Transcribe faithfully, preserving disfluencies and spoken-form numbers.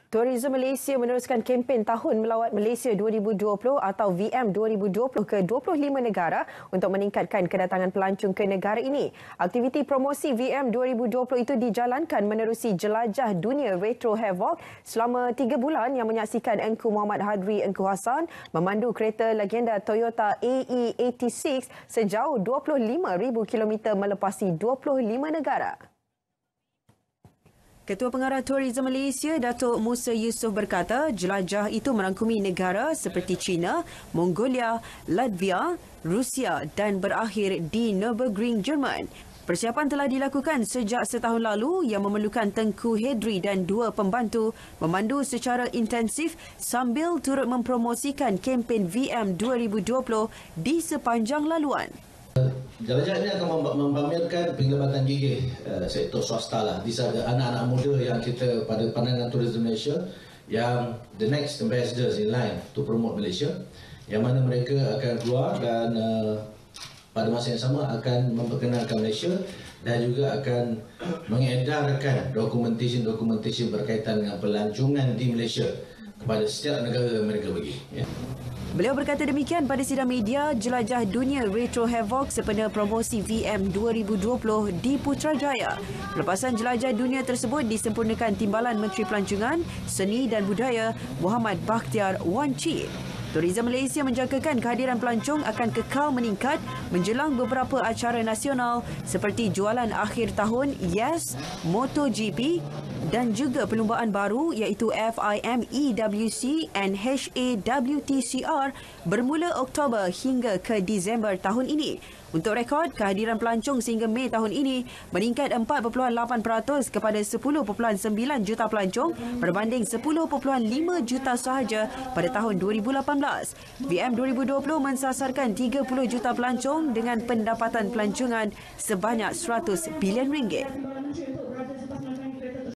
Tourism Malaysia meneruskan kempen Tahun Melawat Malaysia dua ribu dua puluh atau V M dua ribu dua puluh ke dua puluh lima negara untuk meningkatkan kedatangan pelancong ke negara ini. Aktiviti promosi V M dua ribu dua puluh itu dijalankan menerusi jelajah dunia Retro Havoc selama tiga bulan yang menyaksikan Engku Muhammad Hadri Engku Hassan memandu kereta legenda Toyota A E lapan puluh enam sejauh dua puluh lima ribu kilometer melepasi dua puluh lima negara. Ketua Pengarah Tourism Malaysia, Datuk Musa Yusof berkata, jelajah itu merangkumi negara seperti China, Mongolia, Latvia, Rusia dan berakhir di Nürburgring, Jerman. Persiapan telah dilakukan sejak setahun lalu yang memerlukan Tengku Hedri dan dua pembantu memandu secara intensif sambil turut mempromosikan kempen V M dua ribu dua puluh di sepanjang laluan. Jelajah ini akan mempamerkan penglibatan gigih uh, sektor swasta lah. Di sana anak-anak muda yang kita pada pandangan Tourism Malaysia yang the next ambassadors in line to promote Malaysia, yang mana mereka akan keluar dan uh, pada masa yang sama akan memperkenalkan Malaysia dan juga akan mengedarkan dokumentasi-dokumentasi berkaitan dengan pelancongan di Malaysia kepada setiap negara yang mereka pergi. Ya. Beliau berkata demikian pada sidang media Jelajah Dunia Retro Havoc sempena promosi V M dua ribu dua puluh di Putrajaya. Pelepasan jelajah dunia tersebut disempurnakan Timbalan Menteri Pelancongan, Seni dan Budaya Muhammad Bakhtiar Wan Chin. Tourism Malaysia menjangkakan kehadiran pelancong akan kekal meningkat menjelang beberapa acara nasional seperti jualan akhir tahun Yes, MotoGP dan juga perlumbaan baru iaitu F I M E W C and H A W T C R bermula Oktober hingga ke Disember tahun ini. Untuk rekod, kehadiran pelancong sehingga Mei tahun ini meningkat empat perpuluhan lapan peratus kepada sepuluh perpuluhan sembilan juta pelancong berbanding sepuluh perpuluhan lima juta sahaja pada tahun dua ribu lapan belas. V M dua ribu dua puluh mensasarkan tiga puluh juta pelancong dengan pendapatan pelancongan sebanyak seratus bilion ringgit.